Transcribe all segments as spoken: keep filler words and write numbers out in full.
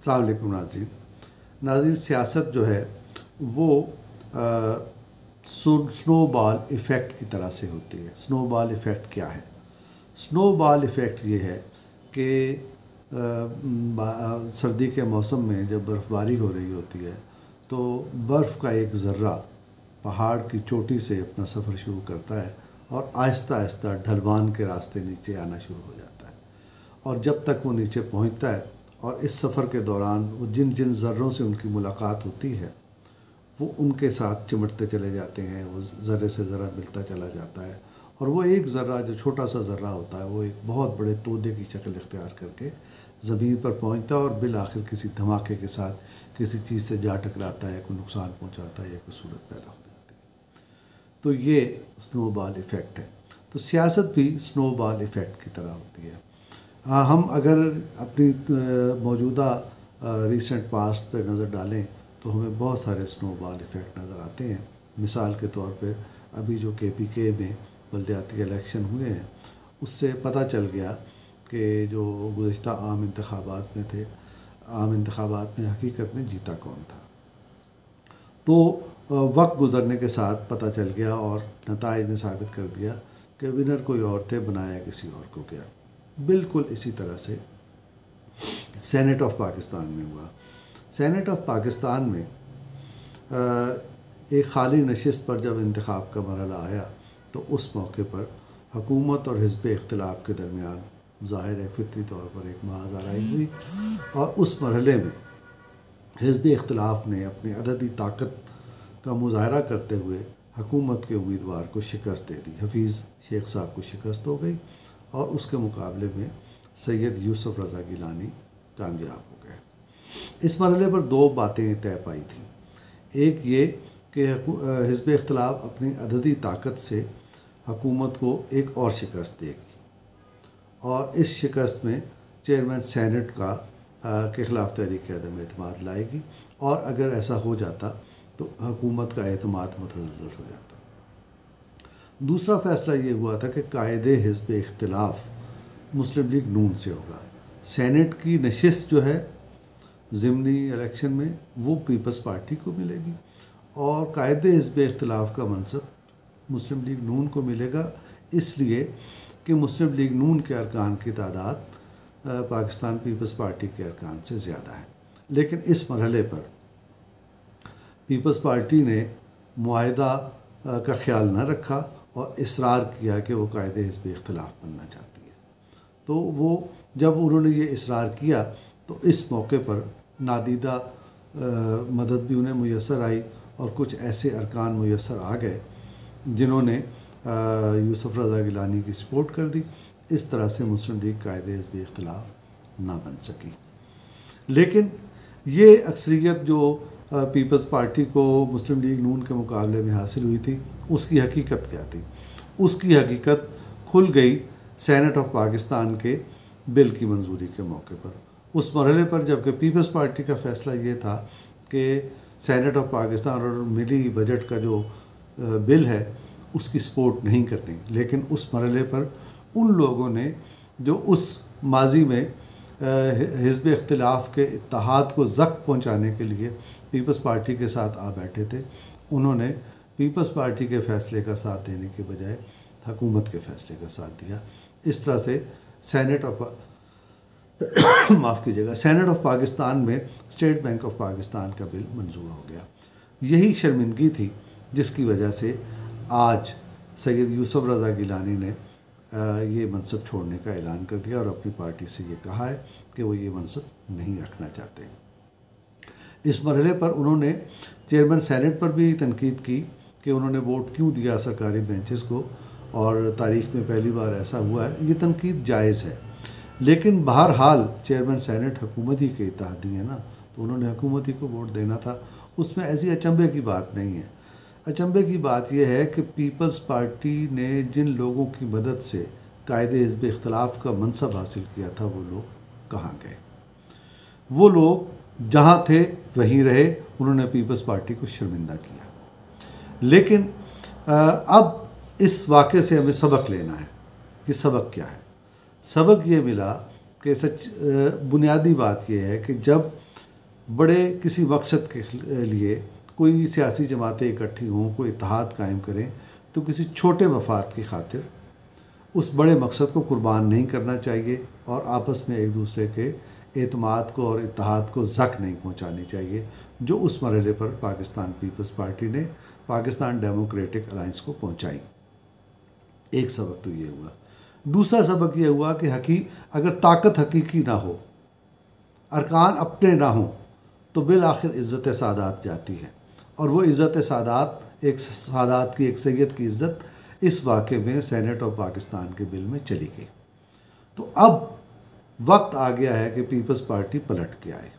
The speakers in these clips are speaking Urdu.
السلام علیکم ناظرین ناظرین سیاست جو ہے وہ سنو بال ایفیکٹ کی طرح سے ہوتی ہے۔ سنو بال ایفیکٹ کیا ہے؟ سنو بال ایفیکٹ یہ ہے کہ سردی کے موسم میں جب برف باری ہو رہی ہوتی ہے تو برف کا ایک ذرہ پہاڑ کی چوٹی سے اپنا سفر شروع کرتا ہے اور آہستہ آہستہ ڈھلوان کے راستے نیچے آنا شروع ہو جاتا ہے، اور جب تک وہ نیچے پہنچتا ہے اور اس سفر کے دوران وہ جن جن ذروں سے ان کی ملاقات ہوتی ہے وہ ان کے ساتھ چمٹتے چلے جاتے ہیں، وہ ذرے سے ذرہ ملتا چلا جاتا ہے، اور وہ ایک ذرہ جو چھوٹا سا ذرہ ہوتا ہے وہ ایک بہت بڑے تودے کی شکل اختیار کر کے زمین پر پہنچتا ہے اور بالآخر کسی دھماکے کے ساتھ کسی چیز سے جا ٹکراتا ہے، کوئی نقصان پہنچاتا ہے یا کوئی صورت پیدا ہو جاتی ہے۔ تو یہ سنو بال ایفیکٹ ہے۔ تو سیاست بھی سنو بال ایفیکٹ کی طرح ہوتی ہے۔ ہم اگر اپنی موجودہ ریسنٹ پاسٹ پہ نظر ڈالیں تو ہمیں بہت سارے سنو بال ایفیکٹ نظر آتے ہیں۔ مثال کے طور پہ ابھی جو کے پی کے میں بلدیاتی الیکشن ہوئے ہیں اس سے پتہ چل گیا کہ جو گزشتہ عام انتخابات میں تھے عام انتخابات میں حقیقت میں جیتا کون تھا۔ تو وقت گزرنے کے ساتھ پتہ چل گیا اور نتائج نے ثابت کر دیا کہ ونر کوئی اور تھے، بنایا کسی اور کو گیا۔ بالکل اسی طرح سے سینٹ آف پاکستان میں ہوا۔ سینٹ آف پاکستان میں ایک خالی نشست پر جب انتخاب کا مرحلہ آیا تو اس موقع پر حکومت اور حزب اختلاف کے درمیان ظاہر ہے فطری طور پر ایک محاذ آرائی ہوئی، اور اس مرحلے میں حزب اختلاف نے اپنی عددی طاقت کا مظاہرہ کرتے ہوئے حکومت کے امیدوار کو شکست دے دی۔ حفیظ شیخ صاحب کو شکست ہو گئی اور اس کے مقابلے میں سید یوسف رضا گیلانی کامیاب ہو گئے۔ اس مرحلے پر دو باتیں طے پائی تھیں۔ ایک یہ کہ حزب اختلاف اپنی عددی طاقت سے حکومت کو ایک اور شکست دے گی، اور اس شکست میں چیئرمین سینٹ کا کے خلاف تحریک عدم اعتماد لائے گی، اور اگر ایسا ہو جاتا تو حکومت کا اعتماد متزلزل ہو جاتا۔ دوسرا فیصلہ یہ ہوا تھا کہ قائد حزب اختلاف مسلم لیگ نون سے ہوگا۔ سینٹ کی نشست جو ہے ضمنی الیکشن میں وہ پیپلز پارٹی کو ملے گی، اور قائد حزب اختلاف کا منصب مسلم لیگ نون کو ملے گا، اس لیے کہ مسلم لیگ نون کے ارکان کی تعداد پاکستان پیپلز پارٹی کے ارکان سے زیادہ ہے۔ لیکن اس مرحلے پر پیپلز پارٹی نے معاہدہ کا خیال نہ رکھا اور اصرار کیا کہ وہ قائد حزب اختلاف بننا چاہتی ہے۔ تو وہ جب انہوں نے یہ اصرار کیا تو اس موقع پر نادیدہ مدد بھی انہیں میسر آئی، اور کچھ ایسے ارکان میسر آ گئے جنہوں نے یوسف رضا گیلانی کی سپورٹ کر دی۔ اس طرح سے مسلم لیگ قائد حزب اختلاف نہ بن سکی۔ لیکن یہ اکثریت جو پیپلز پارٹی کو مسلم لیگ نون کے مقابلے میں حاصل ہوئی تھی اس کی حقیقت کیا تھی؟ اس کی حقیقت کھل گئی سینٹ آف پاکستان کے بل کی منظوری کے موقع پر۔ اس مرحلے پر جبکہ پیپلز پارٹی کا فیصلہ یہ تھا کہ سینٹ آف پاکستان اور ملی بجٹ کا جو بل ہے اس کی سپورٹ نہیں کرنی، لیکن اس مرحلے پر ان لوگوں نے جو اس ماضی میں حزب اختلاف کے اتحاد کو زخم پہنچانے کے لیے پیپلز پارٹی کے ساتھ آ بیٹھے تھے، انہوں نے پیپلز پارٹی کے فیصلے کا ساتھ دینے کے بجائے حکومت کے فیصلے کا ساتھ دیا۔ اس طرح سے سینٹ آف معاف کیجیے گا سینٹ آف پاکستان میں اسٹیٹ بینک آف پاکستان کا بل منظور ہو گیا۔ یہی شرمندگی تھی جس کی وجہ سے آج سید یوسف رضا گیلانی نے یہ منصب چھوڑنے کا اعلان کر دیا اور اپنی پارٹی سے یہ کہا ہے کہ وہ یہ منصب نہیں رکھنا چاہتے۔ اس مرحلے پر انہوں نے چیئرمین سینٹ پر بھی تنقید کی کہ انہوں نے ووٹ کیوں دیا سرکاری بینچز کو، اور تاریخ میں پہلی بار ایسا ہوا ہے۔ یہ تنقید جائز ہے، لیکن بہرحال چیئرمین سینٹ حکومت ہی کے اتحادی ہیں نا، تو انہوں نے حکومت ہی کو ووٹ دینا تھا۔ اس میں ایسی اچنبے کی بات نہیں ہے۔ اچنبے کی بات یہ ہے کہ پیپلز پارٹی نے جن لوگوں کی مدد سے قائد حزب اختلاف کا منصب حاصل کیا تھا وہ لوگ کہاں گئے؟ وہ لوگ جہاں تھے وہیں رہے، انہوں نے پیپلز پارٹی کو شرمندہ کیا۔ لیکن اب اس واقعے سے ہمیں سبق لینا ہے۔ کہ سبق کیا ہے؟ سبق یہ ملا کہ سچ بنیادی بات یہ ہے کہ جب بڑے کسی مقصد کے لیے کوئی سیاسی جماعتیں اکٹھی ہوں، کوئی اتحاد قائم کریں، تو کسی چھوٹے مفاد کی خاطر اس بڑے مقصد کو قربان نہیں کرنا چاہیے اور آپس میں ایک دوسرے کے اعتماد کو اور اتحاد کو زک نہیں پہنچانی چاہیے، جو اس مرحلے پر پاکستان پیپلز پارٹی نے پاکستان ڈیموکریٹک الائنس کو پہنچائی۔ ایک سبق تو یہ ہوا۔ دوسرا سبق یہ ہوا کہ حقیق اگر طاقت حقیقی نہ ہو، ارکان اپنے نہ ہوں، تو بالآخر عزت سادات جاتی ہے، اور وہ عزت سادات ایک سادات کی ایک سید کی عزت اس واقعے میں سینٹ آف پاکستان کے بل میں چلی گئی۔ تو اب وقت آ گیا ہے کہ پیپلز پارٹی پلٹ کے آئے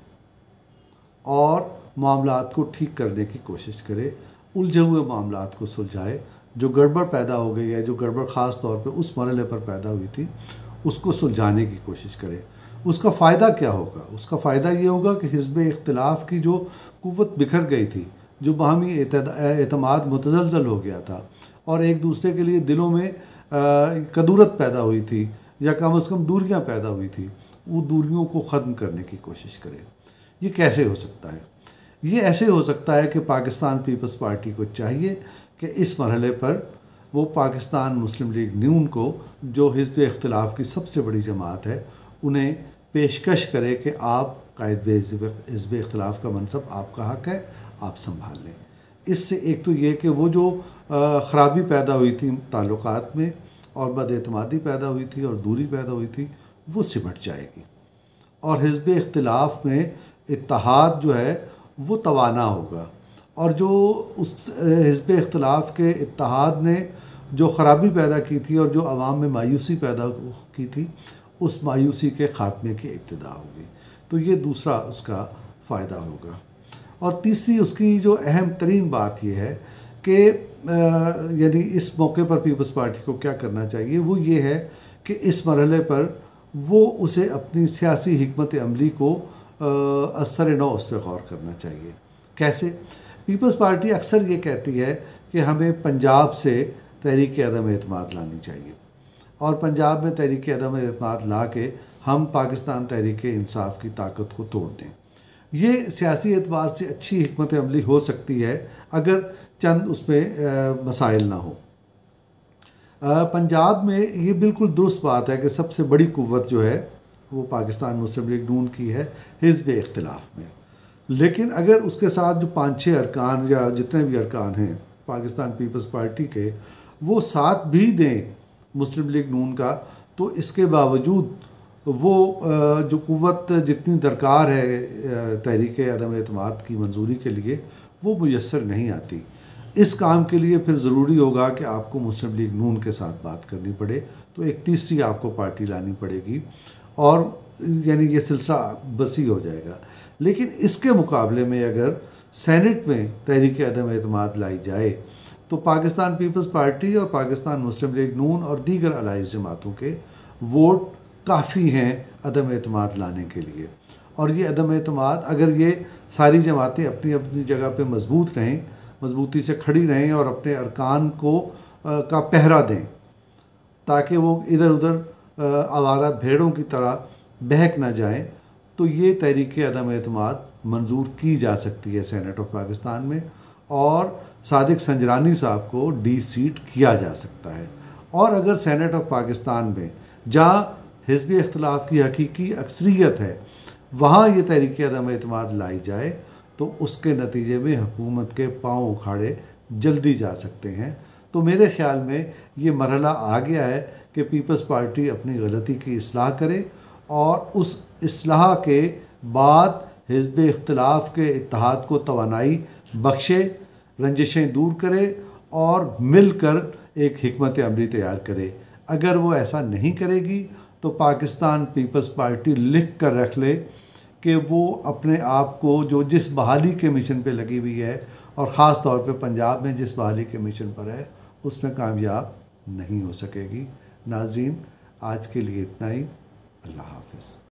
اور معاملات کو ٹھیک کرنے کی کوشش کرے، الجھے ہوئے معاملات کو سلجھائے، جو گڑبڑ پیدا ہو گئی ہے، جو گڑبڑ خاص طور پہ اس مرحلے پر پیدا ہوئی تھی، اس کو سلجھانے کی کوشش کرے۔ اس کا فائدہ کیا ہوگا؟ اس کا فائدہ یہ ہوگا کہ حزب اختلاف کی جو قوت بکھر گئی تھی، جو باہمی اعتماد متزلزل ہو گیا تھا اور ایک دوسرے کے لیے دلوں میں کدورت پیدا ہوئی تھی یا کم از کم دوریاں پیدا ہوئی تھی، وہ دوریوں کو ختم کرنے کی کوشش کرے۔ یہ کیسے ہو سکتا ہے؟ یہ ایسے ہو سکتا ہے کہ پاکستان پیپلز پارٹی کو چاہیے کہ اس مرحلے پر وہ پاکستان مسلم لیگ نون کو، جو حزب اختلاف کی سب سے بڑی جماعت ہے، انہیں پیشکش کرے کہ آپ قائد حزب اختلاف کا منصب آپ کا حق ہے، آپ سنبھال لیں۔ اس سے ایک تو یہ کہ وہ جو خرابی پیدا ہوئی تھی تعلقات میں اور بد اعتمادی پیدا ہوئی تھی اور دوری پیدا ہوئی تھی، وہ سمٹ جائے گی، اور حزب اختلاف میں اتحاد جو ہے وہ توانا ہوگا، اور جو اس حزب اختلاف کے اتحاد نے جو خرابی پیدا کی تھی اور جو عوام میں مایوسی پیدا کی تھی، اس مایوسی کے خاتمے کی ابتدا ہوگی۔ تو یہ دوسرا اس کا فائدہ ہوگا۔ اور تیسری اس کی جو اہم ترین بات یہ ہے کہ یعنی اس موقع پر پیپلز پارٹی کو کیا کرنا چاہیے، وہ یہ ہے کہ اس مرحلے پر وہ اسے اپنی سیاسی حکمت عملی کو اثر نو اس پہ غور کرنا چاہیے۔ کیسے؟ پیپلز پارٹی اکثر یہ کہتی ہے کہ ہمیں پنجاب سے تحریک عدم اعتماد لانی چاہیے، اور پنجاب میں تحریک عدم اعتماد لا کے ہم پاکستان تحریک انصاف کی طاقت کو توڑ دیں۔ یہ سیاسی اعتبار سے اچھی حکمت عملی ہو سکتی ہے اگر چند اس میں مسائل نہ ہو۔ پنجاب میں یہ بالکل درست بات ہے کہ سب سے بڑی قوت جو ہے وہ پاکستان مسلم لیگ نون کی ہے حزب اختلاف میں، لیکن اگر اس کے ساتھ جو پانچ چھ ارکان یا جتنے بھی ارکان ہیں پاکستان پیپلز پارٹی کے، وہ ساتھ بھی دیں مسلم لیگ نون کا، تو اس کے باوجود وہ جو قوت جتنی درکار ہے تحریک عدم اعتماد کی منظوری کے لیے، وہ میسر نہیں آتی۔ اس کام کے لیے پھر ضروری ہوگا کہ آپ کو مسلم لیگ نون کے ساتھ بات کرنی پڑے، تو ایک تیسری آپ کو پارٹی لانی پڑے گی، اور یعنی یہ سلسلہ وسیع ہو جائے گا۔ لیکن اس کے مقابلے میں اگر سینٹ میں تحریک عدم اعتماد لائی جائے تو پاکستان پیپلز پارٹی اور پاکستان مسلم لیگ نون اور دیگر الائز جماعتوں کے ووٹ کافی ہیں عدم اعتماد لانے کے لیے، اور یہ عدم اعتماد اگر یہ ساری جماعتیں اپنی اپنی جگہ پہ مضبوط رہیں، مضبوطی سے کھڑی رہیں اور اپنے ارکان کو کا پہرا دیں تاکہ وہ ادھر ادھر آوارہ بھیڑوں کی طرح بہک نہ جائیں، تو یہ تحریک عدم اعتماد منظور کی جا سکتی ہے سینٹ آف پاکستان میں، اور صادق سنجرانی صاحب کو ڈی سیٹ کیا جا سکتا ہے۔ اور اگر سینٹ آف پاکستان میں جہاں حزب اختلاف کی حقیقی اکثریت ہے وہاں یہ تحریک عدم اعتماد لائی جائے تو اس کے نتیجے میں حکومت کے پاؤں اکھاڑے جلدی جا سکتے ہیں۔ تو میرے خیال میں یہ مرحلہ آ گیا ہے کہ پیپلز پارٹی اپنی غلطی کی اصلاح کرے، اور اس اصلاح کے بعد حزب اختلاف کے اتحاد کو توانائی بخشے، رنجشیں دور کرے اور مل کر ایک حکمت عملی تیار کرے۔ اگر وہ ایسا نہیں کرے گی تو پاکستان پیپلز پارٹی لکھ کر رکھ لے کہ وہ اپنے آپ کو جو جس بحالی کے مشن پہ لگی ہوئی ہے، اور خاص طور پہ پنجاب میں جس بحالی کے مشن پر ہے، اس میں کامیاب نہیں ہو سکے گی۔ ناظرین، آج کے لیے اتنا ہی۔ اللہ حافظ۔